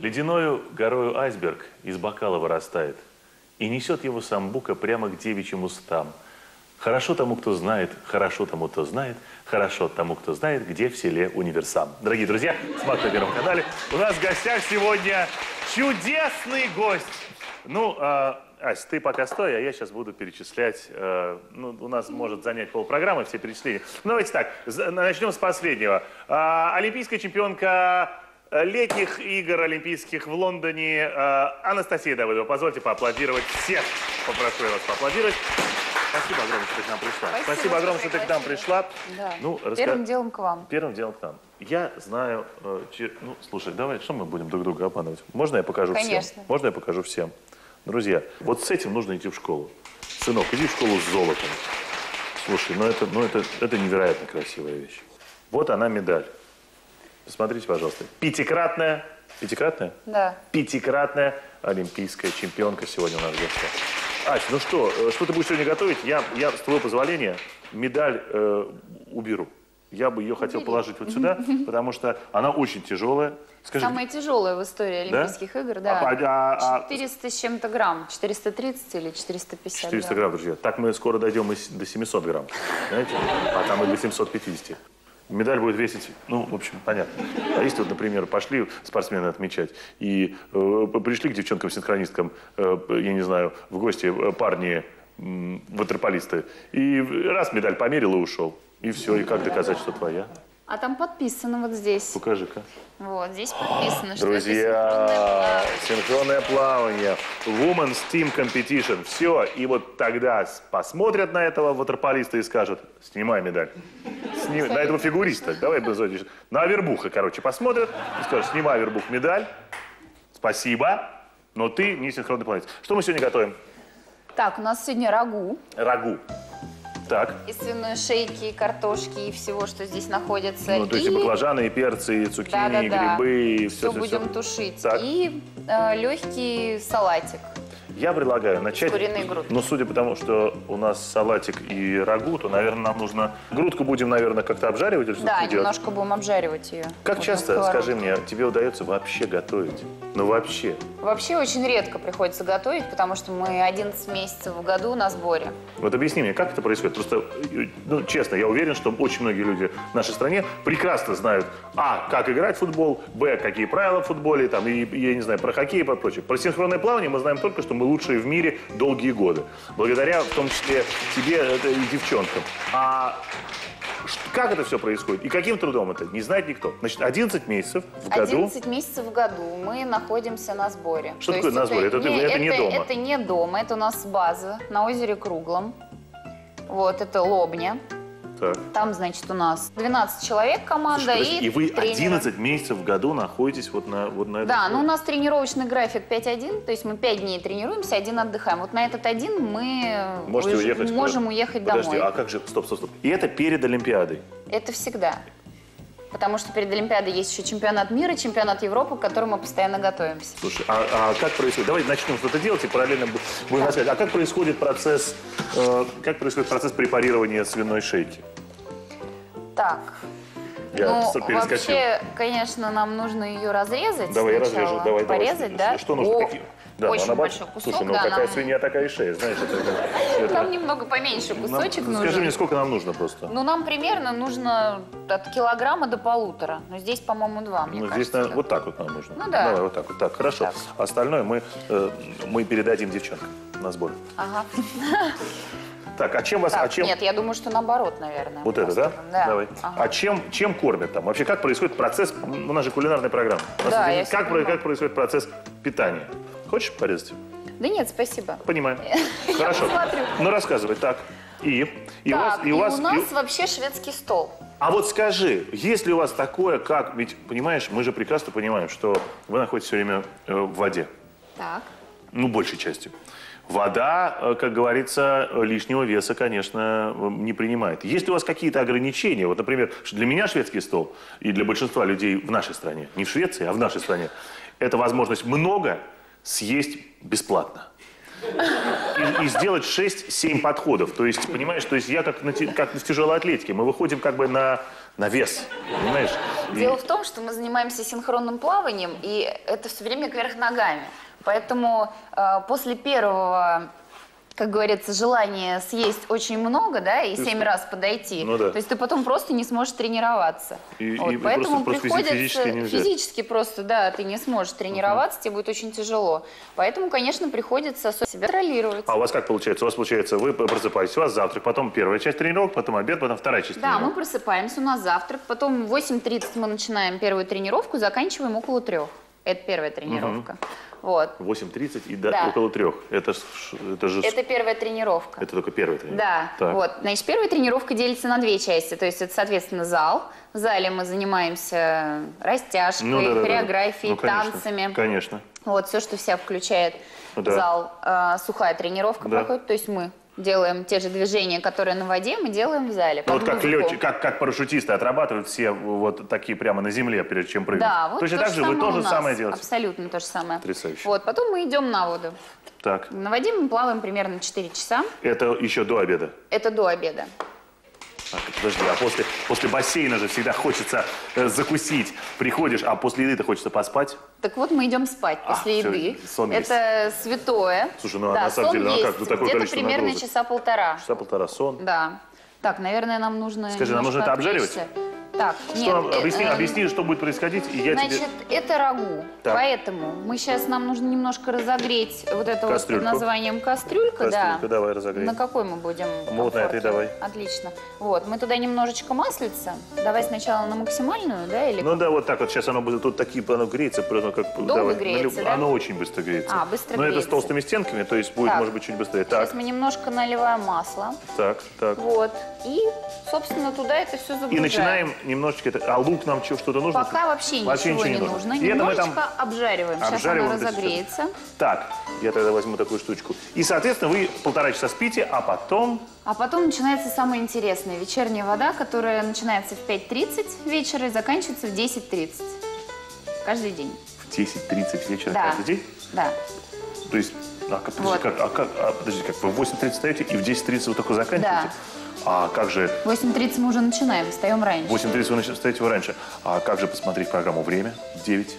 Ледяною горою айсберг из бокала вырастает и несет его самбука прямо к девичьим устам. Хорошо тому, кто знает, хорошо тому, кто знает, хорошо тому, кто знает, где в селе универсам. Дорогие друзья, «Смак» на Первом канале. У нас в гостях сегодня чудесный гость. Ну, Ась, ты пока стой, а я сейчас буду перечислять. Ну, у нас может занять полпрограммы все перечисления. Ну, давайте так, начнем с последнего. Олимпийская чемпионка летних игр олимпийских в Лондоне Анастасия Давыдова. Позвольте поаплодировать всех. Попрошу я вас поаплодировать. Спасибо огромное, что ты к нам пришла. Спасибо огромное, что ты к нам пришла. Да. Ну, первым делом к вам. Первым делом к нам. Я знаю... Ну, слушай, давай, что мы будем друг друга обманывать? Можно я покажу всем? Конечно. Можно я покажу всем? Друзья, вот с этим нужно идти в школу. Сынок, иди в школу с золотом. Слушай, это невероятно красивая вещь. Вот она медаль. Посмотрите, пожалуйста. Пятикратная Да. Пятикратная олимпийская чемпионка сегодня у нас в гостях. Ась, ну что ты будешь сегодня готовить? Я с твоего позволения медаль уберу. Я бы ее хотел положить вот сюда, потому что она очень тяжелая. Скажи, самая тяжелая в истории Олимпийских игр, да. 400 с чем-то грамм. 430 или 450 400 грамм, друзья. Так мы скоро дойдем и до 700 грамм. Знаете? А там и до 750. Медаль будет весить, ну, в общем, понятно. А если вот, например, пошли спортсмены отмечать, и пришли к девчонкам-синхронисткам, я не знаю, в гости парни, ватерполисты, и раз медаль померил и ушел. И все, и как доказать, что твоя? А там подписано вот здесь. Покажи-ка. Вот, здесь подписано, что друзья, это синхронное плавание. Women's Team Competition. Все, и вот тогда посмотрят на этого ватерполиста и скажут, снимай медаль. На этого фигуриста. Давай на Авербуха, короче, посмотрят и скажут, снимай Авербух медаль. Спасибо, но ты не синхронный плаватель. Что мы сегодня готовим? Так, у нас сегодня рагу. Рагу. Так. И свиной шейки, и картошки, и всего, что здесь находится. Ну, то есть и баклажаны, и перцы, и цукини, и грибы, и все. Все будем тушить. Так. И легкий салатик. Я предлагаю начать, куриной грудкой. но судя по тому, что у нас салатик и рагу, то, наверное, нам нужно... Грудку будем, наверное, как-то обжаривать или что-то Да, делать? немножко будем обжаривать ее. Как часто, скажи мне, тебе удается вообще готовить? Ну, вообще. Вообще очень редко приходится готовить, потому что мы 11 месяцев в году на сборе. Вот объясни мне, как это происходит? Просто, ну, честно, я уверен, что очень многие люди в нашей стране прекрасно знают, как играть в футбол, какие правила в футболе, там, и, я не знаю, про хоккей и про прочее. Про синхронное плавание мы знаем только, что мы лучшие в мире долгие годы. Благодаря, в том числе, тебе и девчонкам. Как это все происходит? И каким трудом это? Не знает никто. Значит, 11 месяцев в году... 11 месяцев в году мы находимся на сборе. Что такое на сборе? Это не дома? Это не дома. Это у нас база на озере Круглом. Вот, это Лобня. Так. Там, значит, у нас 12 человек команда. Слушай, и вы тренеры. 11 месяцев в году находитесь вот на этом? Да, ну у нас тренировочный график 5-1, то есть мы 5 дней тренируемся, 1 отдыхаем. Вот на этот 1 мы можем уехать домой. Подожди, а как же, стоп. И это перед Олимпиадой? Это всегда. Потому что перед Олимпиадой есть еще чемпионат мира, чемпионат Европы, к которому мы постоянно готовимся. Слушай, а как происходит? Давайте начнем что-то делать и параллельно будем рассказывать. А как происходит процесс препарирования свиной шейки? Так. Перескочил. Вообще, конечно, нам нужно ее разрезать. Давай, сначала. я разрежу. Давай. Порезать, да? Что нужно? Да, очень большой кусок. Слушай, ну да, какая свинья, такая и шея, знаешь. Нам немного поменьше кусочек нужен. Скажи мне, сколько нам нужно просто? Ну, нам примерно нужно от килограмма до 1,5. Но здесь, по-моему, 2, мне кажется. Здесь, наверное, вот так вот нам нужно. Ну да. Давай вот так вот. Так, хорошо. Так. Остальное мы передадим девчонкам на сбор. Ага. Так, а чем вас... Нет, я думаю, что наоборот, наверное. Вот это, да? Да. Давай. Ага. А чем кормят там? Вообще, как происходит процесс... У нас же кулинарная программа. Да, я как происходит процесс питания? Хочешь порезать? Да нет, спасибо. Понимаю. Хорошо. Посмотрю. Ну, рассказывай. Так. И у нас вообще шведский стол. А вот скажи, есть ли у вас такое, как... Ведь, понимаешь, мы же прекрасно понимаем, что вы находитесь все время в воде. Так. Ну, большей частью. Вода, как говорится, лишнего веса, конечно, не принимает. Есть ли у вас какие-то ограничения? Вот, например, для меня шведский стол и для большинства людей в нашей стране, не в Швеции, а в нашей стране, это возможность много съесть бесплатно. и сделать 6-7 подходов. То есть, понимаешь, то есть я как на тяжелой атлетике. Мы выходим как бы на вес, понимаешь? Дело в том, что мы занимаемся синхронным плаванием, и это все время кверх ногами. Поэтому после первого, как говорится, желания съесть очень много, да, и 7 раз подойти, ну, да. то есть ты потом просто не сможешь тренироваться. Поэтому приходится физически просто, да, ты не сможешь тренироваться, тебе будет очень тяжело. Поэтому, конечно, приходится себя контролировать. А у вас как получается? У вас получается, вы просыпаетесь, у вас завтрак, потом первая часть тренировок, потом обед, потом вторая часть тренировок. Да, мы просыпаемся, у нас завтрак, потом в 8:30 мы начинаем первую тренировку, заканчиваем около 3. Это первая тренировка. Вот. 8:30 и да. около 3. Это же... Это первая тренировка. Это только первая тренировка? Да. Так. Вот. Значит, первая тренировка делится на 2 части. То есть это, соответственно, зал. В зале мы занимаемся растяжкой, хореографией, танцами. Конечно. Вот, все, что вся включает зал. Сухая тренировка проходит. То есть мы делаем те же движения, которые на воде, мы делаем в зале. Ну, вот как парашютисты отрабатывают все вот такие прямо на земле, прежде чем прыгнуть. Да, вот точно так же вы то же самое делаете? Абсолютно то же самое. Потрясающе. Вот, потом мы идем на воду. Так. На воде мы плаваем примерно 4 часа. Это еще до обеда? Это до обеда. Так, подожди, а после бассейна же всегда хочется закусить. Приходишь, а после еды-то хочется поспать? Так вот, мы идем спать после еды. Сон это есть. Святое. Слушай, ну на самом деле, есть. Как? Ну, такое где-то примерно нагрузок. часа полтора. Часа полтора сон? Да. Так, наверное, нам нужно... Скажи, нам нужно это обжаривать? Так, что, объясни, что будет происходить, и я значит, это рагу. Так. Поэтому нам нужно немножко разогреть вот это вот под названием кастрюлька. Кастрюлька, давай разогреем. На какой мы будем? Вот на этой давай. Отлично. Вот, мы туда немножечко маслица. Давай сначала на максимальную, да? Или... Ну да, вот так вот. Сейчас оно будет тут оно греется. Как, долго давай. Греется, да? Оно очень быстро греется. Быстро Но греется. это с толстыми стенками, то есть будет, так. может быть, чуть быстрее. Сейчас так. мы немножко наливаем масло. Так. Вот. И, собственно, туда это все загружаем. И начинаем немножечко... А лук нам что-то нужно? Пока вообще ничего не нужно. Немножечко обжариваем. Сейчас она разогреется. Так, я тогда возьму такую штучку. И, соответственно, вы 1,5 часа спите, а потом... А потом начинается самое интересное. Вечерняя вода, которая начинается в 5:30 вечера и заканчивается в 10:30. Каждый день. В 10:30 вечера каждый день? Да. То есть, подожди, как вы в 8:30 встаете и в 10:30 вы только заканчиваете? Да. А как же... В 8:30 мы уже начинаем, встаем раньше. В 8:30 вы встаете раньше. А как же посмотреть программу «Время» в 9?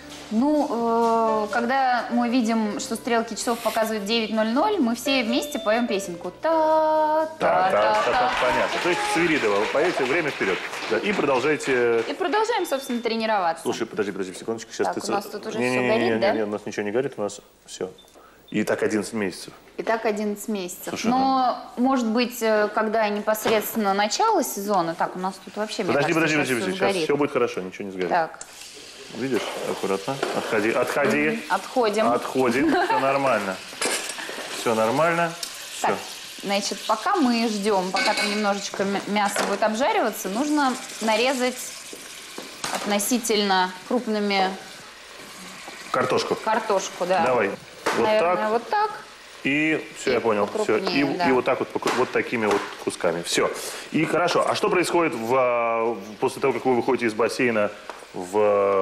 Ну, когда мы видим, что стрелки часов показывают 9:00, мы все вместе поем песенку. Та-та-та-та. Понятно. То есть Свиридова, вы поете «Время вперед». Да, и продолжаете... И продолжаем, собственно, тренироваться. Слушай, подожди, секундочку. Сейчас так, у нас тут уже все горит, да? Нет, у нас ничего не горит, у нас все. И так 11 месяцев. И так 11 месяцев. Слушай, но, может быть, когда непосредственно начало сезона, так, у нас тут вообще, подожди, сейчас все будет хорошо, ничего не сгорит. Так. Видишь, аккуратно. Отходи. Отходим. Отходим, все нормально. Все нормально. Так, значит, пока мы ждем, пока там немножечко мясо будет обжариваться, нужно нарезать относительно крупными... Картошку, да. Давай. Наверное, вот так. И все, я понял. Все. И вот так вот такими вот кусками. Все. И хорошо. А что происходит после того, как вы выходите из бассейна в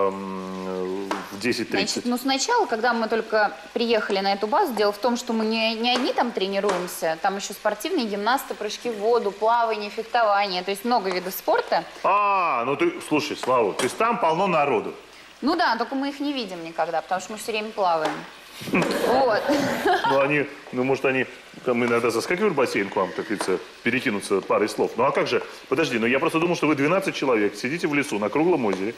10:30? Значит, ну сначала, когда мы только приехали на эту базу, дело в том, что мы не одни там тренируемся, там еще спортивные гимнасты, прыжки в воду, плавание, фехтование, то есть много видов спорта. Ну ты, слушай, Слава, то есть там полно народу. Ну да, только мы их не видим никогда, потому что мы все время плаваем. Вот. Может, они там иногда заскакивают в бассейн к вам, так говорится, перекинуться парой слов. Ну а как же? Подожди, я просто думал, что вы 12 человек, сидите в лесу на круглом озере,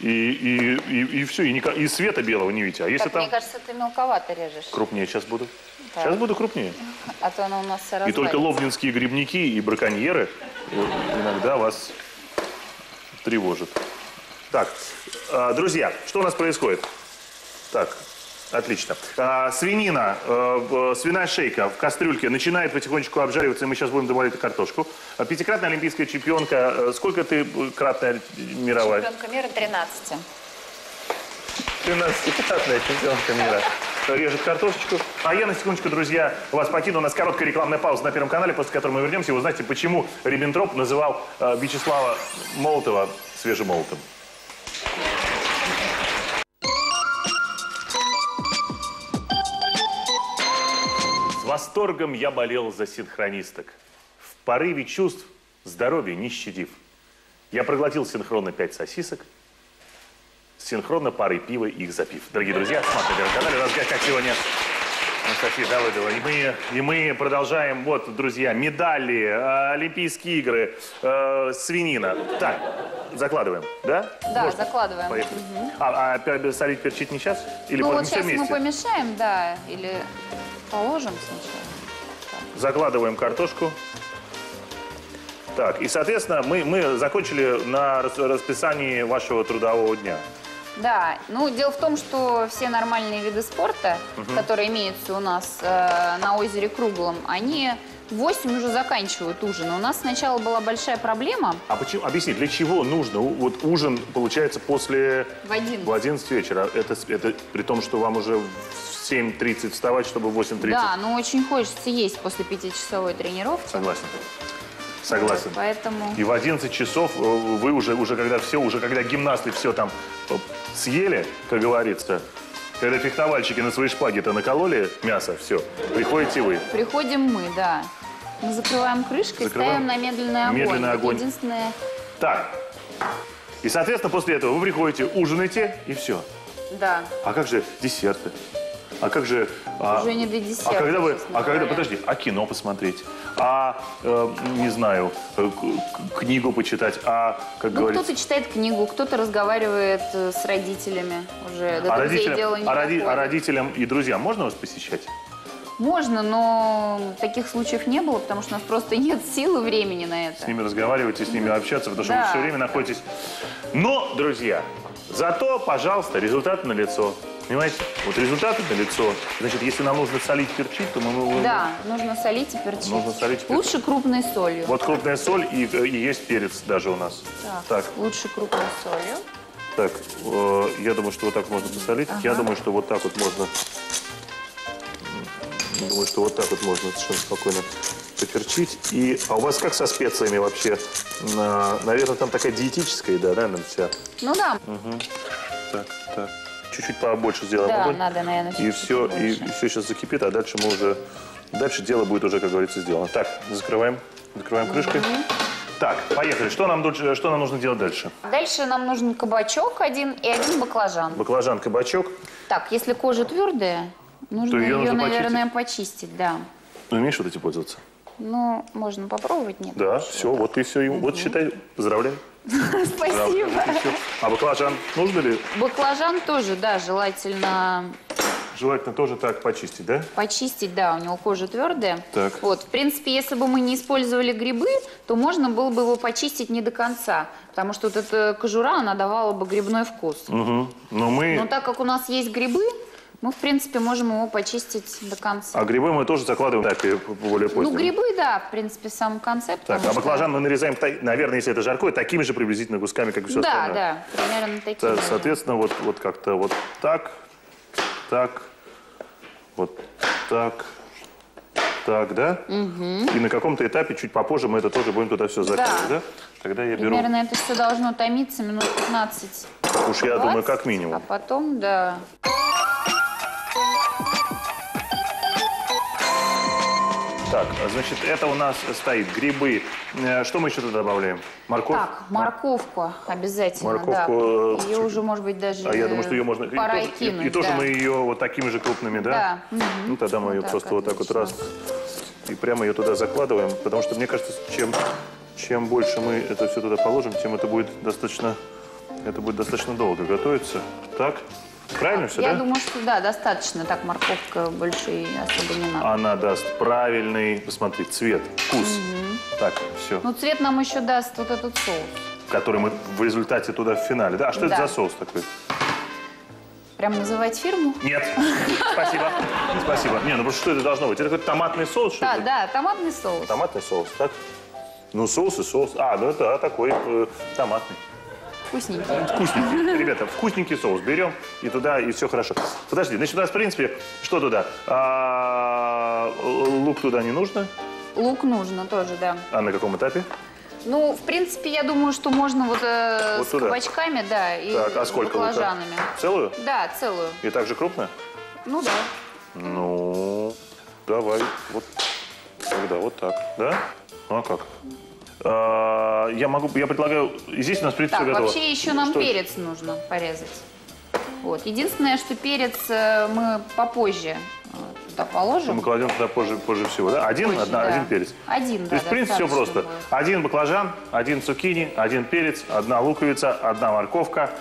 и все, и света белого не видите. А если там... Мне кажется, ты мелковато режешь. Крупнее сейчас буду. Так. Сейчас буду крупнее. А то оно у нас развалится. И только ловнинские грибники и браконьеры иногда вас тревожат. Так, друзья, что у нас происходит? Так, отлично. Свинина, свиная шейка в кастрюльке начинает потихонечку обжариваться, и мы сейчас будем добавлять картошку. 5-кратная олимпийская чемпионка. Сколько ты кратная мировая? Чемпионка мира 13. 13-кратная чемпионка мира. Режет картошечку. А я на секундочку, друзья, вас покину. У нас короткая рекламная пауза на Первом канале, после которой мы вернемся. Вы знаете, почему Риббентроп называл Вячеслава Молотова свежемолотым? Восторгом я болел за синхронисток. В порыве чувств здоровья не щадив. Я проглотил синхронно 5 сосисок, синхронно парой пива их запив. Дорогие друзья, смотрите на канале. У нас в гостях сегодня Анастасия Давыдова. И мы продолжаем. Вот, друзья, медали, Олимпийские игры, свинина. Так, закладываем, да? Да, Можно? закладываем. Поехали. Солить, перчить не сейчас? Или Ну вот все сейчас мы вместе? помешаем, да, или положим сначала. Закладываем картошку. Так, и, соответственно, мы закончили на расписании вашего трудового дня. Да, ну дело в том, что все нормальные виды спорта, которые имеются у нас на озере Круглом, они в 8 уже заканчивают ужин. У нас сначала была большая проблема. А почему? Объясни, для чего нужно? Вот ужин получается после... В 11. В 11 вечера. Это при том, что вам уже в 7:30 вставать, чтобы в 8:30? Да, но очень хочется есть после 5-часовой тренировки. Согласен. Согласен. Вот, поэтому... И в 11 часов вы уже когда все, уже когда гимнасты все там съели, как говорится, когда фехтовальщики на свои шпаги-то накололи мясо, все, приходите вы. Приходим мы, да. Мы закрываем крышкой, Закрываем. ставим на медленный огонь. Медленный Это огонь. единственное... Так. И, соответственно, после этого вы приходите, ужинаете, и все. Да. А как же десерты? А как же... Уже не до десерта, А когда вы... честно А когда... говоря. Подожди, а кино посмотреть? Не знаю, книгу почитать? Как Ну, говорится... кто-то читает книгу, кто-то разговаривает с родителями уже. До друзей дело не доходит. родителям и друзьям можно вас посещать? Можно, но таких случаев не было, потому что у нас просто нет сил и времени на это. С ними разговаривать и с ними общаться, потому что Да. вы все время находитесь... Но, друзья, зато, пожалуйста, результат налицо. Понимаете? Вот результаты налицо. Значит, если нам нужно солить, перчить, то мы... Да, нужно солить и перчить. Нужно солить и перчить. Лучше крупной солью. Вот крупная соль и есть перец даже у нас. Так, лучше крупной солью. Так, я думаю, что вот так можно посолить. Я думаю, что вот так вот можно... Думаю, что вот так вот можно совершенно спокойно поперчить. А у вас как со специями вообще? Наверное, там такая диетическая еда, да, наверное, вся? Ну да. Так. Чуть-чуть побольше сделаем Да, огонь. надо, наверное, И все, чуть-чуть больше. все сейчас закипит, а дальше мы уже... Дальше дело будет уже, как говорится, сделано. Так, закрываем крышкой. Так, поехали. Что нам нужно делать дальше? Дальше нам нужен кабачок один и один баклажан. Баклажан, кабачок. Так, если кожа твердая, нужно её ее, нужно наверное, почистить, да. Ну, умеешь вот эти пользоваться? Ну, можно попробовать, нет? Да, все, вот и все. Вот считай, поздравляю. Спасибо. Вот и всё. А баклажан нужно ли? Баклажан тоже, да, желательно Желательно тоже так почистить, да? почистить, да, у него кожа твердая. Так. Вот, в принципе, если бы мы не использовали грибы, то можно было бы его почистить не до конца, потому что вот эта кожура, она давала бы грибной вкус. Угу. Но так как у нас есть грибы, мы, в принципе, можем его почистить до конца. А грибы мы тоже закладываем на этапе более позднем. Ну, грибы, да, в принципе, в самом конце. Так, потому а что- баклажан мы нарезаем, наверное, если это жаркое, такими же приблизительно кусками, как и все Да, остальное. да, примерно такие. же. Соответственно, вот как-то вот так, вот так, да? И на каком-то этапе, чуть попозже, мы это тоже будем туда все закладывать, да? Тогда я беру, Примерно это все должно томиться минут 15. уж я думаю, как А минимум. потом, да. Так, значит, это у нас стоит грибы. Что мы еще туда добавляем? Морковь? Так, морковку обязательно, Морковку, да. Ее уже, может быть, даже А я думаю, что ее можно... пора и и кинуть, и тоже да. мы ее вот такими же крупными, да? Да. Ну, тогда мы ее Вот так, просто вот так вот отлично. раз и прямо ее туда закладываем, потому что, мне кажется, чем больше мы это все туда положим, тем это будет достаточно долго готовиться. Так, правильно все, Я да? думаю, что да, достаточно. Так, морковка больше и особо не надо. Она даст правильный, посмотри, цвет, вкус. Так, все. Ну, цвет нам еще даст вот этот соус. Который мы в результате туда в финале. Да, а что это Да. за соус такой? Прям называть фирму? Нет. Спасибо. Спасибо. Не, ну просто что это должно быть? Это какой-то томатный соус, что Да, ли? да, томатный соус. Томатный соус, так? Ну, соус и соус. Ну это такой томатный. Вкусненький. Вкусненький. Ребята, вкусненький соус берем и туда, и все хорошо. Подожди, значит, у нас, в принципе, что туда? Лук туда не нужно? Лук нужно тоже, да. А на каком этапе? Ну, в принципе, я думаю, что можно вот, Вот с туда? кабачками, да, и Так, а сколько лука? баклажанами. Целую? Да, целую. И так же крупно? Ну да. Ну, Давай, вот, тогда вот так, да? Ну, а как? Я предлагаю, здесь у нас, в принципе, Так, все готово. вообще еще нам перец нужно порезать. Вот. Единственное, что перец мы попозже туда положим. Мы кладем туда позже всего, да? Один перец? Один, да. То есть, в принципе, все просто. Будет. 1 баклажан, 1 цукини, 1 перец, 1 луковица, 1 морковка,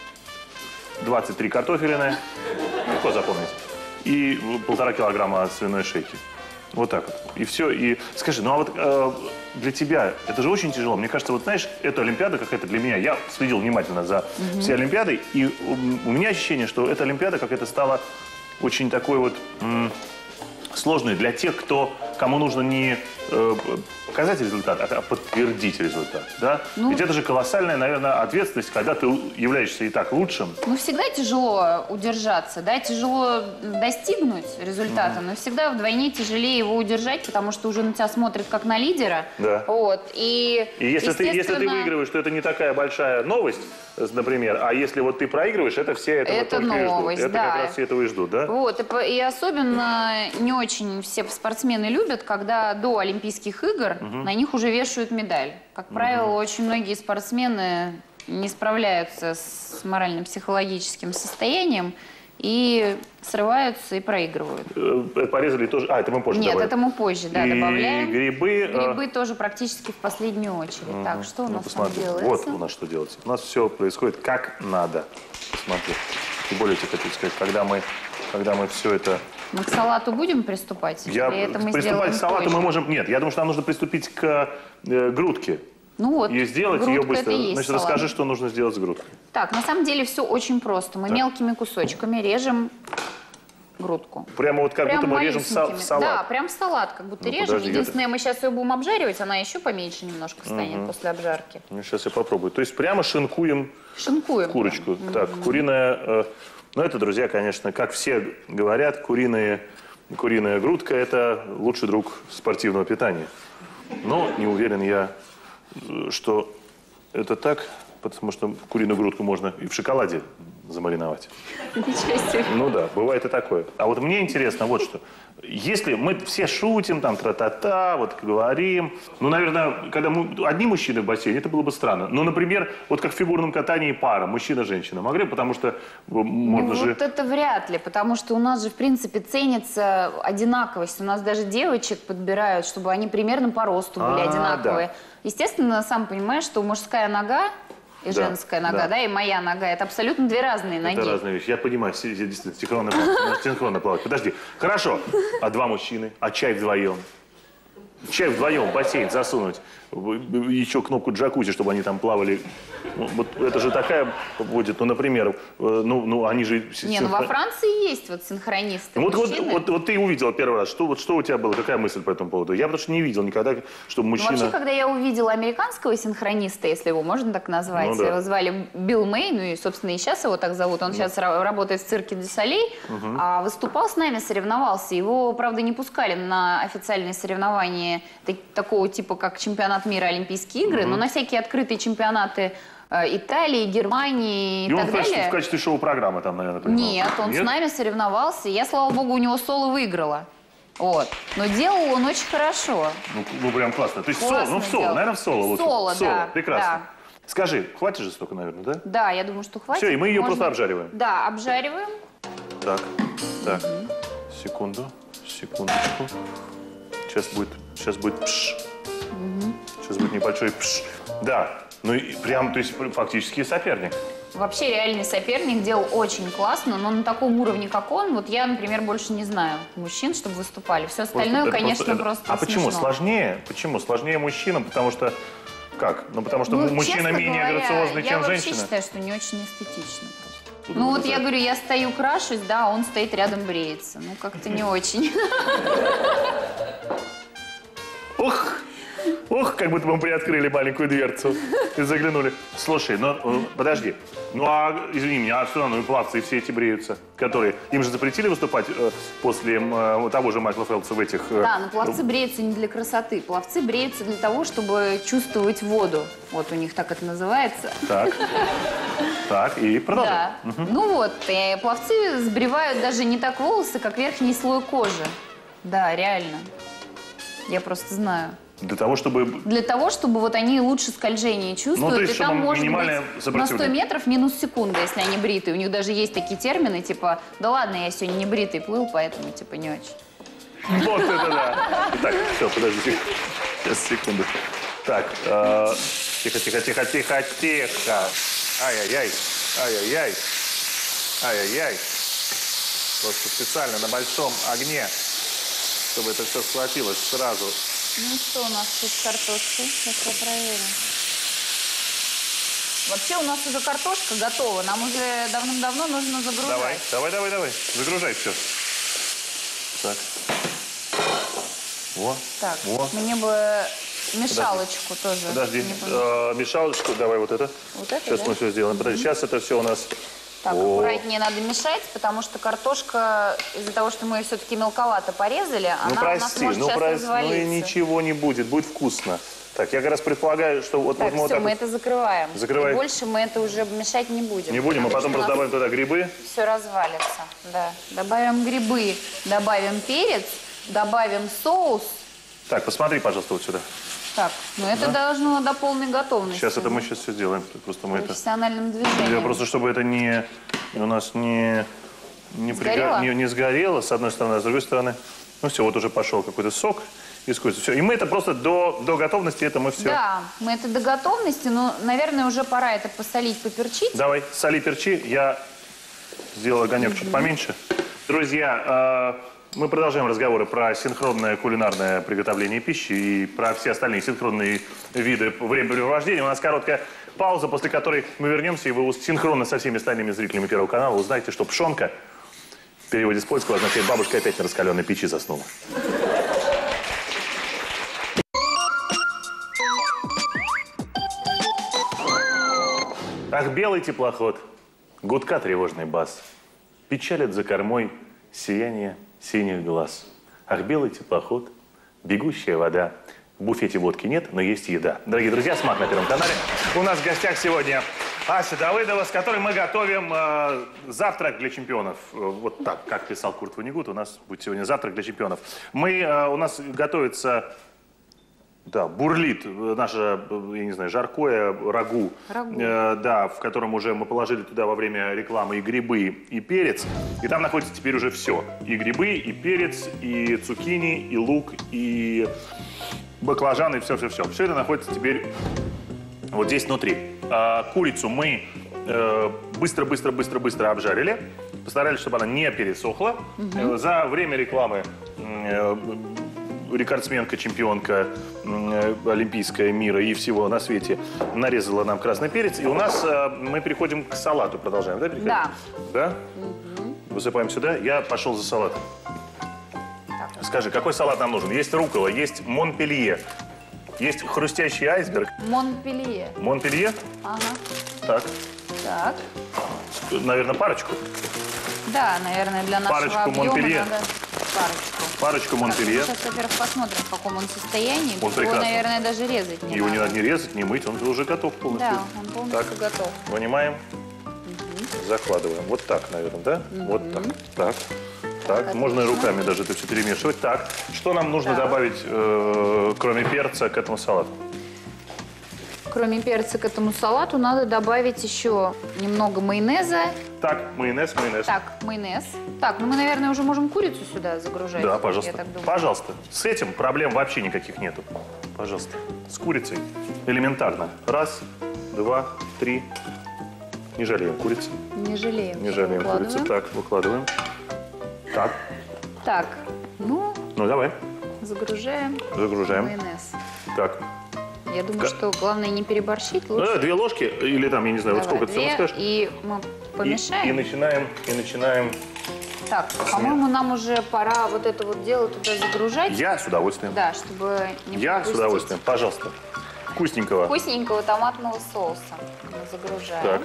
23 картофелины, легко запомнить, и 1,5 килограмма свиной шейки. Вот так вот. И все. И скажи, ну а вот для тебя это же очень тяжело. Мне кажется, вот знаешь, эта Олимпиада какая-то для меня, я следил внимательно за всей Олимпиадой, и у меня ощущение, что эта Олимпиада какая-то стала очень такой вот сложной для тех, кому нужно не показать результат, а подтвердить результат. Да? Ведь это же колоссальная, наверное, ответственность, когда ты являешься и так лучшим. Ну, всегда тяжело удержаться, да, тяжело достигнуть результата, но всегда вдвойне тяжелее его удержать, потому что уже на тебя смотрят как на лидера. Да. Вот. И если ты выигрываешь, то это не такая большая новость, например, а если вот ты проигрываешь, это все этого только новость, и ждут. да. Это как раз все этого и ждут, да? Вот, и особенно не очень все спортсмены любят, когда до Олимпийских игр на них уже вешают медаль. Как правило, очень многие спортсмены не справляются с морально-психологическим состоянием и срываются и проигрывают. Порезали тоже. Это мы позже добавим. Нет, это мы позже, да, и добавляем. Грибы. Грибы тоже практически в последнюю очередь. Так, что у нас там делается? Вот у нас что делается. У нас все происходит как надо. Смотри. Тем более, я хочу сказать, когда мы все это... Мы к салату будем приступать? Приступать к салату мы можем... Нет, я думаю, что нам нужно приступить к грудке. Ну вот, и сделать ее быстро. Значит, расскажи, что нужно сделать с грудкой. Так, на самом деле все очень просто. Мы мелкими кусочками режем грудку. Прямо вот как будто мы режем салат? Да, прям салат как будто режем. Единственное, мы сейчас ее будем обжаривать, она еще поменьше немножко станет после обжарки. Сейчас я попробую. То есть прямо шинкуем курочку. Так, куриная... Ну, это, друзья, конечно, как все говорят, куриная грудка – это лучший друг спортивного питания. Но не уверен я, что это так, потому что куриную грудку можно и в шоколаде замариновать. Ничего себе. Ну да, бывает и такое. А вот мне интересно вот что. Если мы все шутим, там, тра-та-та, вот говорим. Ну, наверное, когда одни мужчины в бассейне, это было бы странно. Но, например, вот как в фигурном катании пара, мужчина-женщина, могли, потому что можно же... Вот это вряд ли, потому что у нас же, в принципе, ценится одинаковость. У нас даже девочек подбирают, чтобы они примерно по росту были одинаковые. Да. Естественно, сам понимаешь, что мужская нога и женская нога, да, и моя нога. Это абсолютно две разные ноги. Это разные вещи. Я понимаю, действительно, синхронно плавать. Подожди. Хорошо. А два мужчины? А чай вдвоем? Чай вдвоем в бассейн засунуть. Еще кнопку джакузи, чтобы они там плавали. Ну, вот это же такая будет, ну, например, они же... Не, ну во Франции есть вот синхронисты. Вот ты увидела первый раз. Что у тебя было? Какая мысль по этому поводу? Я потому что не видел никогда, чтобы мужчина... Вообще, когда я увидела американского синхрониста, если его можно так назвать, его звали Билл Мэй, ну и, собственно, и сейчас его так зовут. Он сейчас работает в цирке Дю Солей, а выступал с нами, соревновался. Его, правда, не пускали на официальные соревнования такого типа, как чемпионат мира, Олимпийские игры, но на всякие открытые чемпионаты Италии, Германии и так далее. В качестве шоу-программы там, наверное, принимал? Нет, он с нами соревновался. Я, слава богу, у него соло выиграла. Вот. Но делал он очень хорошо. Ну прям классно. То есть в соло, наверное, в соло лучше. Соло, да. Прекрасно. Да. Скажи, хватит же столько, наверное, да? Да, я думаю, что хватит. Все, и мы ее просто обжариваем. Да, обжариваем. Так. Секундочку. Сейчас будет пш. Сейчас будет небольшой пш. Да. Ну и прям, то есть фактически соперник. Вообще реальный соперник, делал очень классно, но на таком уровне, как он, вот я, например, больше не знаю мужчин, чтобы выступали. Все остальное, конечно, просто А почему смешно. сложнее? Почему сложнее мужчинам? Потому что как? Ну потому что мужчина менее грациозный, чем женщина. Я вообще считаю, что не очень эстетично просто. Ну вот я говорю, я стою крашусь, да, он стоит рядом бреется. Ну как-то не очень. Ох, как будто мы приоткрыли маленькую дверцу и заглянули. Слушай, подожди. Ну, извини меня, а что равно и пловцы все эти бреются, которые... Им же запретили выступать после того же Майкла Фелпса в этих... Да, но пловцы бреются не для красоты. Пловцы бреются для того, чтобы чувствовать воду. Вот у них так это называется. Так, и продолжим. Да. Ну вот, пловцы сбривают даже не так волосы, как верхний слой кожи. Да, реально. Я просто знаю. Для того, чтобы... Для того, чтобы вот они лучше скольжение чувствуют. Ну, то есть, и там чтобы может быть минимальное на 100 сопротивление. метров минус секунда, если они бритые. У них даже есть такие термины, типа, да ладно, я сегодня не бритый плыл, поэтому типа не очень. Вот это да. Так, все, подожди. Сейчас, секунду. Так, тихо, тихо, тихо, тихо, тихо. Ай-яй-яй, ай-яй-яй, ай-яй-яй. Просто специально на большом огне, чтобы это все схватилось сразу. Ну что у нас тут с картошкой? Сейчас я проверю. Вообще у нас уже картошка готова. Нам уже давным-давно нужно загружать. Давай. Загружай все. Так. Во. Так, Во. мне бы мешалочку тоже. Подожди. не помешать. Мешалочку, давай вот это. Вот это, Сейчас да? мы все сделаем. Подожди, сейчас это все у нас... Так, О. аккуратнее надо мешать, потому что картошка, из-за того, что мы ее все-таки мелковато порезали, Ну она у нас прости, может сейчас развалиться. ну и ничего не будет, будет вкусно. Так, я как раз предполагаю, что вот, Так, вот мы все, вот мы так это закрываем. Закрывай. И больше мы это уже мешать не будем. не будем, а потом просто добавим туда грибы. Все развалится, да. Добавим грибы, добавим перец, добавим соус. Так, посмотри, пожалуйста, вот сюда. Так, ну это должно до полной готовности. Сейчас это мы сейчас все сделаем. Просто мы это... Профессиональным движением. Я просто, чтобы это не у нас не Сгорело? не сгорело, с одной стороны, а с другой стороны. Ну все, вот уже пошел какой-то сок из курицы. Все. И мы это просто до готовности, это мы все. Да, мы это до готовности, но, наверное, уже пора это посолить, поперчить. Давай, соли, перчи. Я сделал огонек чуть поменьше. Друзья, мы продолжаем разговоры про синхронное кулинарное приготовление пищи и про все остальные синхронные виды времяпрепровождения. У нас короткая пауза, после которой мы вернемся, и вы синхронно со всеми остальными зрителями Первого канала узнаете, что пшонка в переводе с польского означает «бабушка опять на раскаленной печи заснула». Ах, белый теплоход, гудка тревожный бас, печалит за кормой сияние синих глаз. Ах, белый теплоход, бегущая вода, в буфете водки нет, но есть еда. Дорогие друзья, СМАК на Первом канале. У нас в гостях сегодня Ася Давыдова, с которой мы готовим завтрак для чемпионов. Вот так, как писал Курт Воннегут, у нас будет сегодня завтрак для чемпионов. У нас готовится... Да, бурлит наше, я не знаю, жаркое рагу. Да, в котором уже мы положили туда во время рекламы и грибы, и перец. И там находится теперь уже все. И грибы, и перец, и цукини, и лук, и баклажаны, и все-все-все. Все это находится теперь вот здесь внутри. Курицу мы быстро обжарили. Постарались, чтобы она не пересохла. За время рекламы рекордсменка, чемпионка олимпийская мира и всего на свете нарезала нам красный перец. И у нас мы переходим к салату. Продолжаем, да, переходим? Да. Да? Высыпаем сюда. Я пошел за салатом. Скажи, какой салат нам нужен? Есть руккола, есть Монпелье, есть хрустящий айсберг. Монпелье. Монпелье? Ага. Так. Так. Наверное, парочку. Да, наверное, для нашего Парочку объема Монпелье. надо парочку. Парочку Монпелье. Сейчас, во-первых, посмотрим, в каком он состоянии. Он Его, прекрасный. наверное, даже резать не Его не надо. надо не резать, не мыть, он уже готов полностью. Да, он полностью Так. готов. Вынимаем, закладываем. Вот так, наверное, да? Вот так. Так. Так, можно и отлично. руками даже это все перемешивать. Так, что нам нужно Так. добавить, кроме перца, к этому салату? Кроме перца к этому салату надо добавить еще немного майонеза. Так, майонез. Так, майонез. Так, ну мы, наверное, уже можем курицу сюда загружать. Да, Я пожалуйста. так думаю. Пожалуйста. С этим проблем вообще никаких нету. Пожалуйста. С курицей. Элементарно. Раз, два, три. Не жалеем курицы. Не жалеем. Не жалеем Выкладываем. курицы. Так, выкладываем. Так. Так, ну, Ну, давай. загружаем Загружаем. майонез. Так. Я думаю, что главное не переборщить. Ну, Лучше 2 ложки или там, я не знаю, вот давай сколько ты 2, сам скажешь. и мы помешаем. И начинаем. Так, по-моему, нам уже пора вот это вот дело туда загружать. Я с удовольствием. Да, чтобы не Я с пропустить удовольствием. Пожалуйста. Вкусненького. вкусненького томатного соуса. Мы загружаем.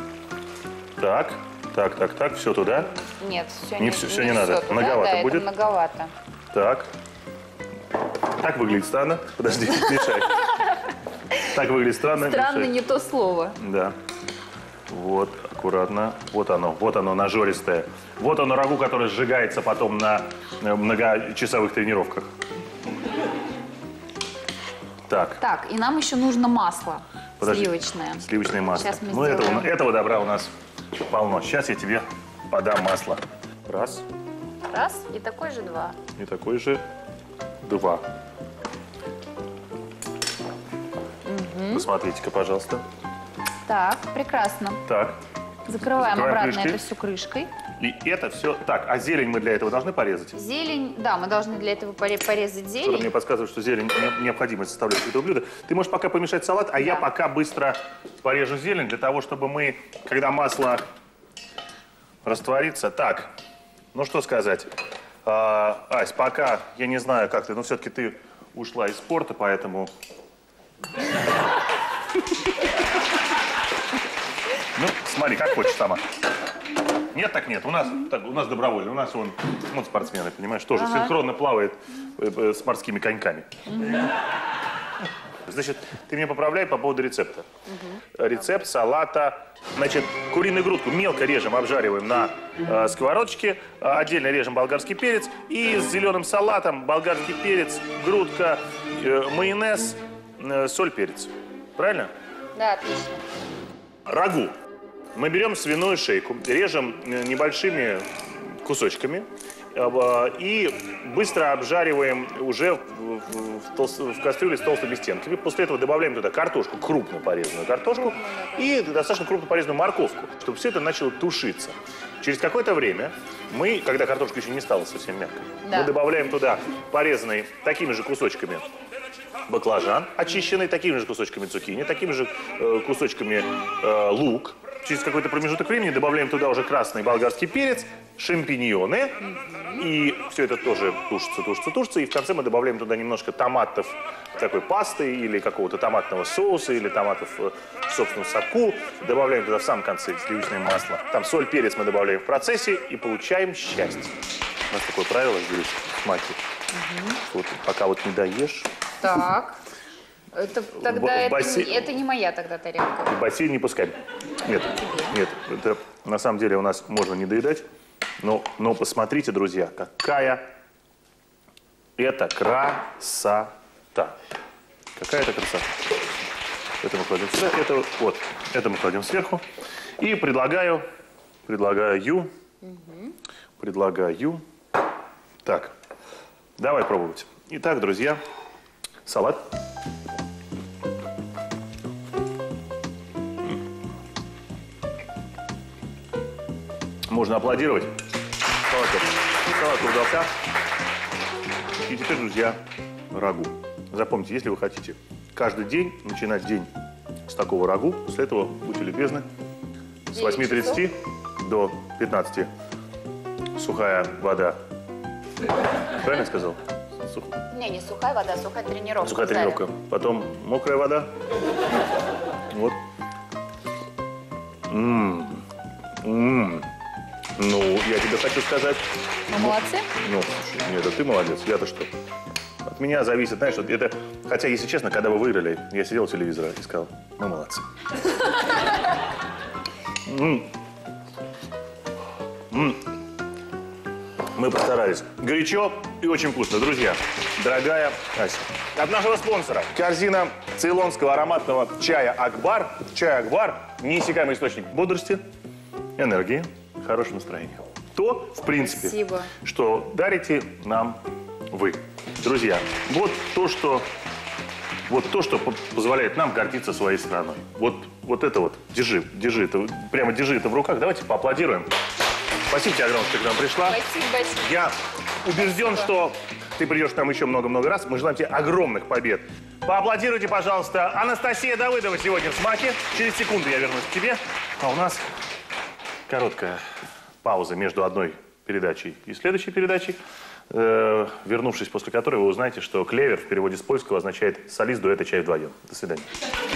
Так. Все туда. Нет, все Не всё не надо. туда, Многовато да, будет? Это многовато. Так. Так выглядит странно. Подожди, мешай. Так выглядит странно. Странно мешай. не то слово. Да. Вот, Аккуратно. Вот оно нажористое. Вот оно рагу, которое сжигается потом на многочасовых тренировках. Так. Так, и нам еще нужно масло. Подожди. Сливочное. Сливочное масло. Сейчас мы Ну, сделаем. этого добра у нас полно. Сейчас я тебе подам масло. Раз. Раз, и такой же два. И такой же два. Посмотрите-ка, пожалуйста. Так, прекрасно. Так. Закрываем Закрываем обратно крышкой. это все крышкой. И это все... Так, а зелень мы для этого должны порезать? Зелень, да, мы должны для этого порезать Что-то мне зелень. подсказывает, что зелень необходимая составляющая этого блюда. Ты можешь пока помешать салат, а я Да. пока быстро порежу зелень для того, чтобы мы, когда масло растворится... Так, ну что сказать. Ась, пока, я не знаю, как ты, но все-таки ты ушла из спорта, поэтому... Ну, смотри, как хочешь сама. Нет, так нет. У нас добровольно. У нас вон спортсмены, понимаешь, тоже синхронно плавает с морскими коньками. Значит, ты меня поправляй по поводу рецепта. Рецепт салата. Значит, куриную грудку мелко режем, обжариваем на сковородочке. Отдельно режем болгарский перец. И с зеленым салатом болгарский перец, грудка, майонез, соль, перец. Правильно? Да, отлично. Рагу. Мы берем свиную шейку, режем небольшими кусочками и быстро обжариваем уже в кастрюле с толстыми стенками. После этого добавляем туда картошку, крупно порезанную картошку и достаточно крупно порезанную морковку, чтобы все это начало тушиться. Через какое-то время мы, когда картошка еще не стала совсем мягкой, мы добавляем туда порезанный такими же кусочками баклажан, очищенный, такими же кусочками цукини, такими же кусочками лук. Через какой-то промежуток времени добавляем туда уже красный болгарский перец, шампиньоны. И все это тоже тушится. И в конце мы добавляем туда немножко томатов, такой пасты или какого-то томатного соуса, или томатов в собственном соку. Добавляем туда в самом конце сливочное масло. Там соль, перец мы добавляем в процессе и получаем счастье. У нас такое правило здесь в маке. Вот, пока вот не доешь... Так. Тогда бассейн... это не моя тогда тарелка. В бассейн не пускай. Нет, это на самом деле у нас можно не доедать. Но посмотрите, друзья, какая это красота. Какая это красота. Это мы кладем сюда, это мы кладем сверху. И предлагаю. Так, давай пробовать. Итак, друзья, салат. Можно аплодировать. Салат удался. И теперь, друзья, рагу. Запомните, если вы хотите каждый день начинать день с такого рагу, после этого, будьте любезны, с 8:30 до 15 сухая вода. Правильно я сказал? Не сухая вода, сухая тренировка. Сухая тренировка. Потом мокрая вода. Вот. Ну, я тебе хочу сказать. Мы молодцы? Ну, слушай, нет, это ты молодец, я-то что? От меня зависит, знаешь, вот это... Хотя, если честно, когда вы выиграли, я сидел у телевизора и сказал, мы молодцы. Мы постарались. Горячо и очень вкусно. Друзья, дорогая Ася, от нашего спонсора корзина цейлонского ароматного чая «Акбар». Чай «Акбар» – неиссякаемый источник бодрости, энергии, хорошего настроения. То, в принципе, Спасибо. что дарите нам вы. Друзья, вот то, что позволяет нам гордиться своей страной. Вот это вот, держи это, прямо держи это в руках. Давайте поаплодируем. Спасибо тебе огромное, что ты к нам пришла. Спасибо. Я убежден, что ты придешь к нам еще много-много раз. Мы желаем тебе огромных побед. Поаплодируйте, пожалуйста, Анастасия Давыдова сегодня в «Смаке». Через секунду я вернусь к тебе. А у нас короткая пауза между одной передачей и следующей передачей, вернувшись после которой вы узнаете, что клевер в переводе с польского означает «солист дуэта «Чай вдвоем». До свидания.